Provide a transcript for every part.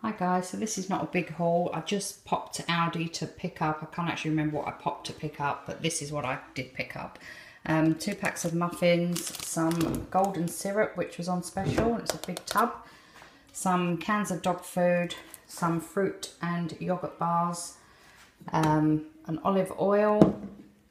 Hi guys, so this is not a big haul. I just popped to Aldi to pick up, I can't actually remember what I popped to pick up, but this is what I did pick up. 2 packs of muffins, some golden syrup which was on special, it's a big tub, some cans of dog food, some fruit and yogurt bars, an olive oil,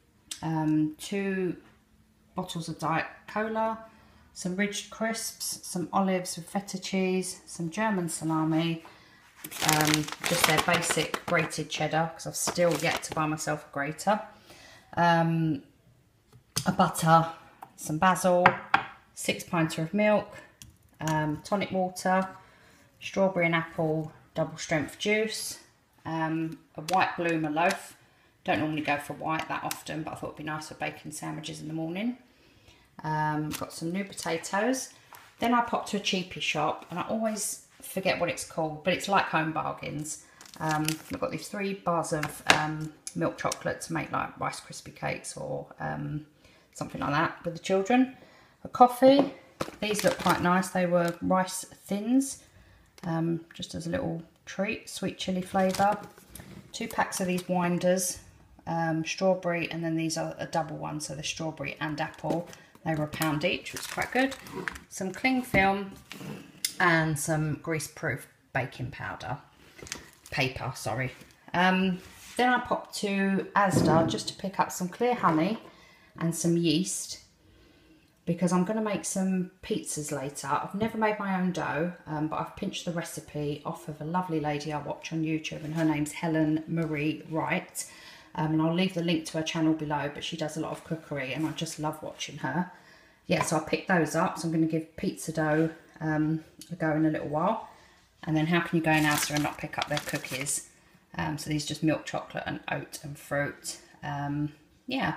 2 bottles of Diet Cola, some ridged crisps, some olives with feta cheese, some German salami, just their basic grated cheddar because I've still yet to buy myself a grater, a butter, some basil, 6 pints of milk, tonic water, strawberry and apple double strength juice, a white bloomer loaf. Don't normally go for white that often, but I thought it'd be nice for baking sandwiches in the morning. Got some new potatoes. Then I popped to a cheapie shop, and I always forget what it's called, but it's like Home Bargains. I've got these 3 bars of milk chocolate to make like Rice Krispie cakes or something like that with the children. A coffee. These look quite nice. They were rice thins, just as a little treat, sweet chili flavour. 2 packs of these winders, strawberry, and then these are a double one, so the strawberry and apple. They were £1 each, which is quite good. Some cling film and some grease-proof baking paper, sorry. Then I popped to Asda just to pick up some clear honey and some yeast because I'm going to make some pizzas later. I've never made my own dough, but I've pinched the recipe off of a lovely lady I watch on YouTube, and her name's Helen Marie Wright. And I'll leave the link to her channel below, but she does a lot of cookery and I just love watching her. Yeah, so I picked those up, so I'm going to give pizza dough a go in a little while. And then how can you go in Asda and not pick up their cookies? So these are just milk chocolate and oat and fruit. Yeah.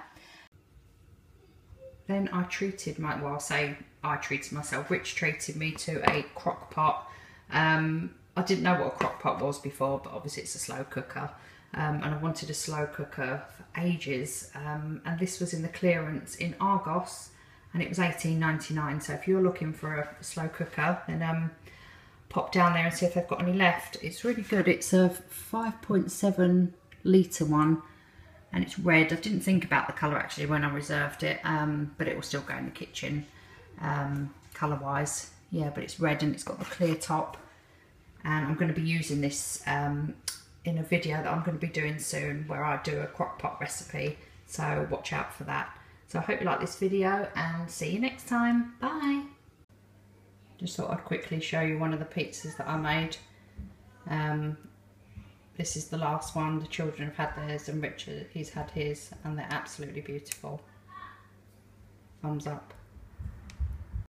Then I treated I treated myself. Rich treated me to a crock pot. I didn't know what a crock pot was before, but obviously it's a slow cooker. And I wanted a slow cooker for ages, and this was in the clearance in Argos, and it was £18.99. So if you're looking for a slow cooker, then pop down there and see if they've got any left. It's really good. It's a 5.7 litre one, and it's red. I didn't think about the colour actually when I reserved it, but it will still go in the kitchen colour wise. Yeah, but it's red and it's got the clear top, and I'm going to be using this in a video that I'm going to be doing soon where I do a crock pot recipe, so watch out for that. So I hope you like this video and see you next time. Bye. Just thought I'd quickly show you one of the pizzas that I made. This is the last one. The children have had theirs and Richard, he's had his, and they're absolutely beautiful. Thumbs up.